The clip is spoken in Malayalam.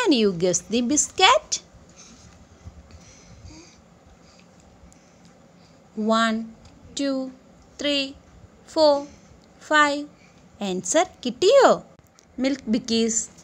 Can you guess the biscuit? 1, 2, 3, 4, 5. Answer കിട്ടിയോ? മിൽക്ക് ബിക്കീസ്